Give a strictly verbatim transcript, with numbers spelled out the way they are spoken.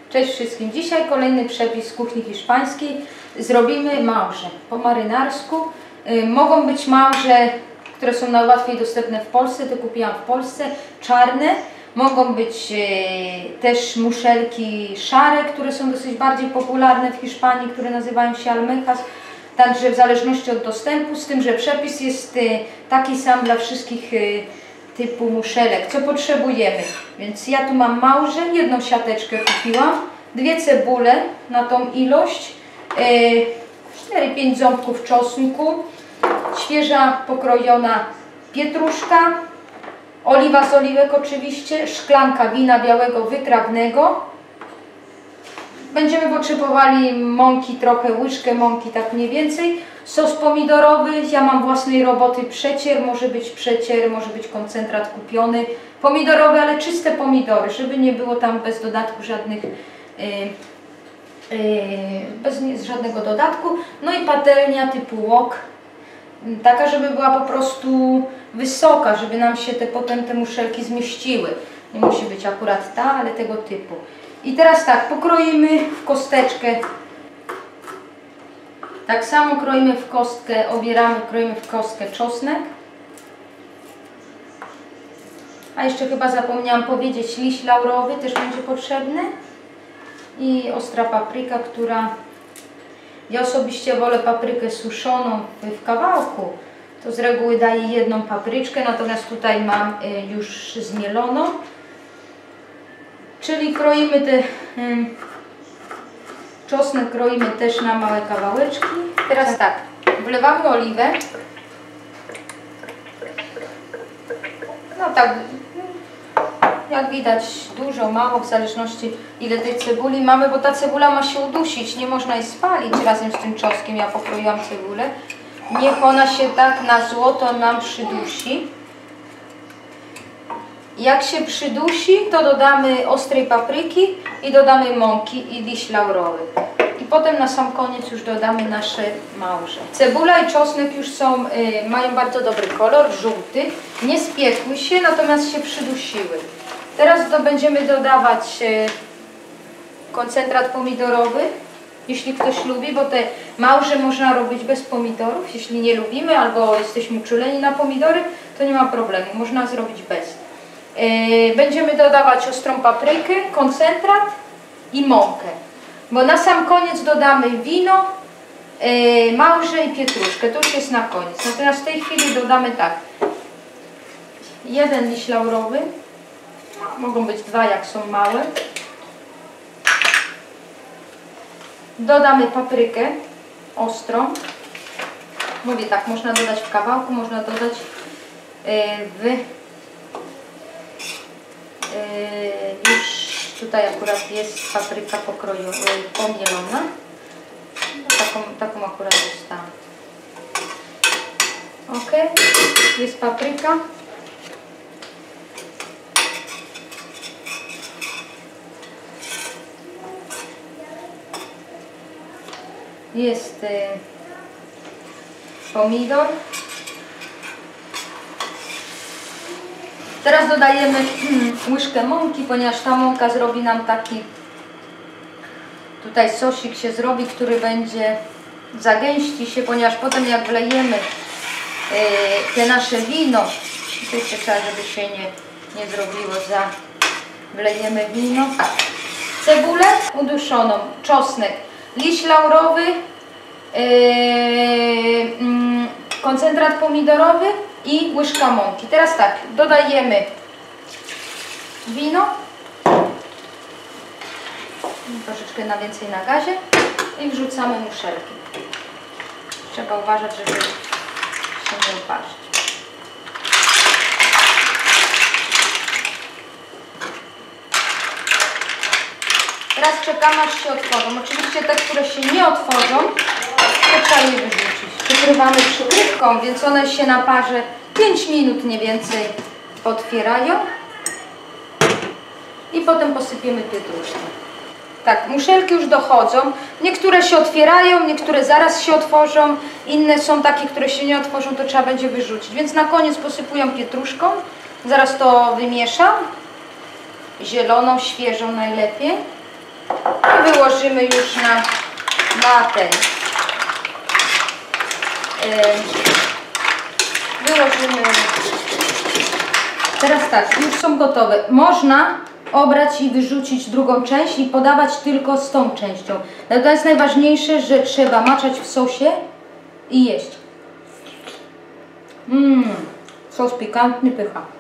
Cześć wszystkim. Dzisiaj kolejny przepis z kuchni hiszpańskiej. Zrobimy małże po marynarsku. Yy, mogą być małże, które są najłatwiej dostępne w Polsce, to kupiłam w Polsce, czarne. Mogą być yy, też muszelki szare, które są dosyć bardziej popularne w Hiszpanii, które nazywają się almejas. Także w zależności od dostępu, z tym, że przepis jest yy, taki sam dla wszystkich yy, typu muszelek. Co potrzebujemy? Więc ja tu mam małże, jedną siateczkę kupiłam, dwie cebule na tą ilość, cztery pięć ząbków czosnku, świeża pokrojona pietruszka, oliwa z oliwek oczywiście, szklanka wina białego wytrawnego. Będziemy potrzebowali mąki trochę, łyżkę mąki, tak mniej więcej. Sos pomidorowy, ja mam własnej roboty przecier, może być przecier, może być koncentrat kupiony. Pomidorowy, ale czyste pomidory, żeby nie było tam bez dodatku żadnych, yy, yy, bez nie, żadnego dodatku. No i patelnia typu wok, taka, żeby była po prostu wysoka, żeby nam się te, potem te muszelki zmieściły. Nie musi być akurat ta, ale tego typu. I teraz tak, pokroimy w kosteczkę. Tak samo kroimy w kostkę, obieramy, kroimy w kostkę czosnek. A jeszcze chyba zapomniałam powiedzieć, liść laurowy też będzie potrzebny. I ostra papryka, która... Ja osobiście wolę paprykę suszoną w kawałku. To z reguły daję jedną papryczkę, natomiast tutaj mam już zmieloną. Czyli kroimy te... Czosnek kroimy też na małe kawałeczki. Teraz tak, wlewamy oliwę. No tak, jak widać dużo, mało, w zależności ile tej cebuli mamy, bo ta cebula ma się udusić, nie można jej spalić razem z tym czosnkiem. Ja pokroiłam cebulę. Niech ona się tak na złoto nam przydusi. Jak się przydusi, to dodamy ostrej papryki i dodamy mąki i liść laurowy. I potem na sam koniec już dodamy nasze małże. Cebula i czosnek już są, y, mają bardzo dobry kolor, żółty. Nie spiekły się, natomiast się przydusiły. Teraz to będziemy dodawać y, koncentrat pomidorowy, jeśli ktoś lubi, bo te małże można robić bez pomidorów. Jeśli nie lubimy albo jesteśmy uczuleni na pomidory, to nie ma problemu, można zrobić bez. Będziemy dodawać ostrą paprykę, koncentrat i mąkę. Bo na sam koniec dodamy wino, małże i pietruszkę. To już jest na koniec. Natomiast w tej chwili dodamy tak. Jeden liść laurowy. Mogą być dwa, jak są małe. Dodamy paprykę ostrą. Mówię tak, można dodać w kawałku, można dodać w... Yy, już tutaj akurat jest papryka pokrojona, pomielona. Taką, taką akurat jest ta. Ok, jest papryka. Jest yy, pomidor. Teraz dodajemy hmm, łyżkę mąki, ponieważ ta mąka zrobi nam taki, tutaj sosik się zrobi, który będzie, zagęści się, ponieważ potem jak wlejemy yy, te nasze wino, oczywiście trzeba, żeby się nie, nie zrobiło za, wlejemy wino, cebulę uduszoną, czosnek, liść laurowy, yy, yy, koncentrat pomidorowy i łyżka mąki. Teraz tak, dodajemy wino, troszeczkę na więcej na gazie i wrzucamy muszelki. Trzeba uważać, żeby się nie uparzyć. Teraz czekamy, aż się otworzą. Oczywiście te, które się nie otworzą, to trzeba je wyrzucić. Przykrywamy przykrywką, więc one się na parze pięć minut mniej więcej otwierają i potem posypiemy pietruszką. Tak, muszelki już dochodzą. Niektóre się otwierają, niektóre zaraz się otworzą, inne są takie, które się nie otworzą, to trzeba będzie wyrzucić. Więc na koniec posypuję pietruszką, zaraz to wymieszam, zieloną, świeżą najlepiej. I wyłożymy już na, na ten. Wyłożymy. Teraz tak, już są gotowe. Można obrać i wyrzucić drugą część i podawać tylko z tą częścią. No to jest najważniejsze, że trzeba maczać w sosie i jeść. Mmm, sos pikantny, pycha.